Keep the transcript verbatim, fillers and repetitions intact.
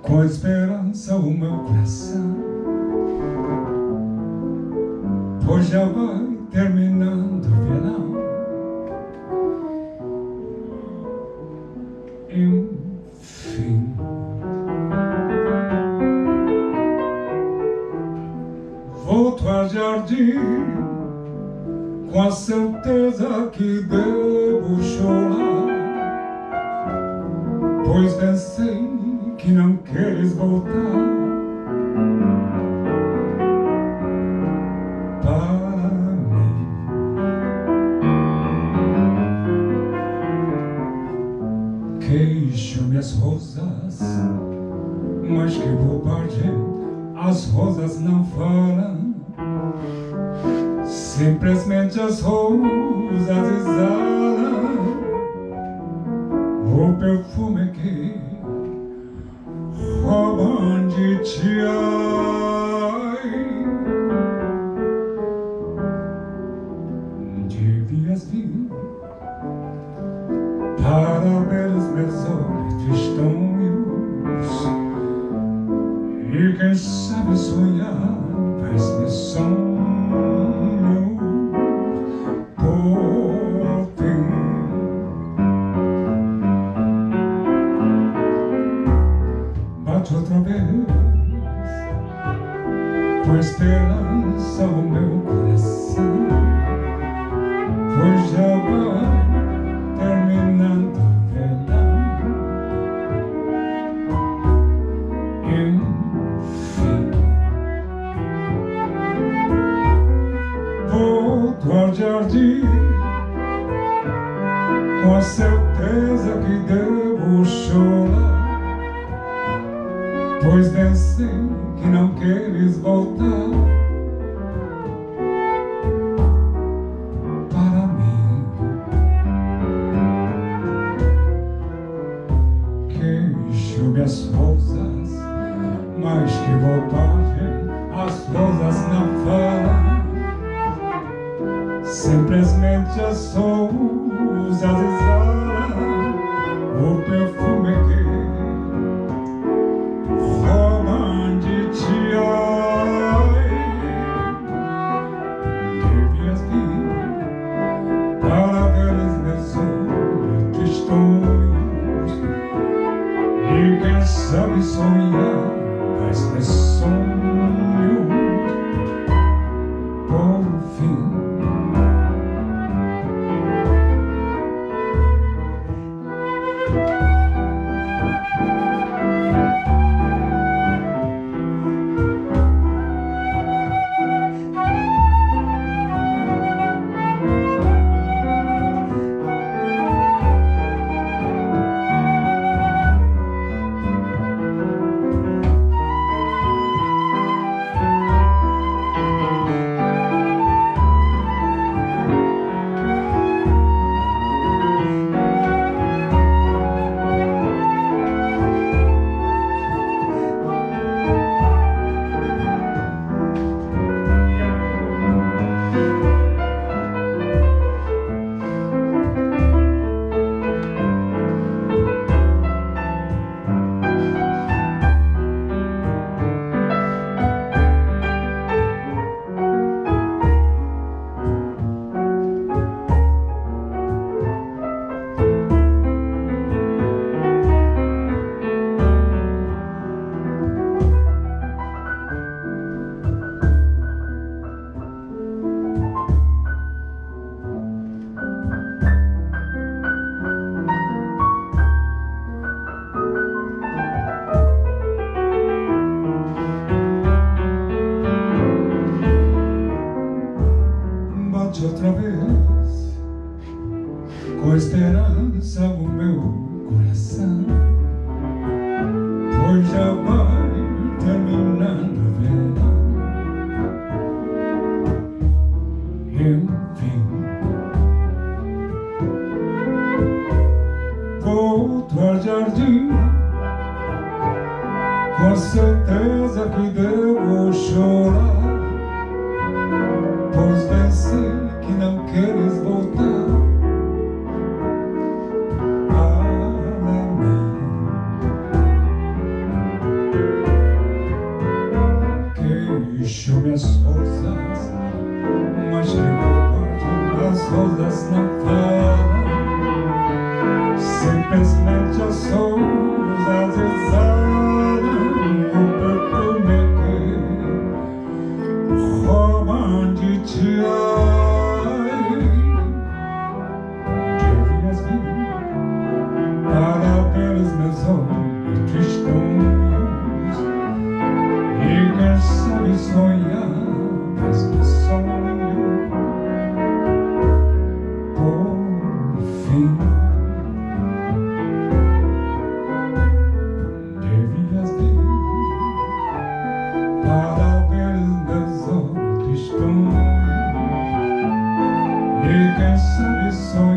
com esperança o meu coração, pois já vai terminando o verão. Enfim, volto ao jardim com a certeza que devo chorar, pois pensei que não queres voltar para mim. Queixo-me as rosas, mas que bobagem, as rosas não falam, simplesmente as rosas exalam o perfume que roubam de ti. Devias vir para ver os meus olhos tristonhos e quem sabe sonhar esse sonho por ti. Bate outra vez com esperança o meu coração, pois já vai terminando o verão. Enfim, volto ao jardim com a certeza que devo chorar, pois pensei que não queres voltar para mim. Queixo-me as rosas, mas que bobagem, as rosas não falam, simplesmente as rosas exalam o perfume que roubam de ti. Devias vir para ver os meus olhos tristonhos e quem sabe sonhar mais meus sonhos por fim. Outra vez com esperança o meu coração, pois já vai terminando o verão. Enfim, volto ao jardim com a certeza que devo chorar, pois pensei que não queres voltar para mim. deixou minhas rosas, mas que bobagem, as rosas não falam, simplesmente as rosas exalam o perfume que roubam de ti. Devias vir para ver os meus olhos tristonhos e quem sabe sonhar, mas que sonho por fim. Devias vir para ver os meus olhos tristonhos e quem sabe sonhar.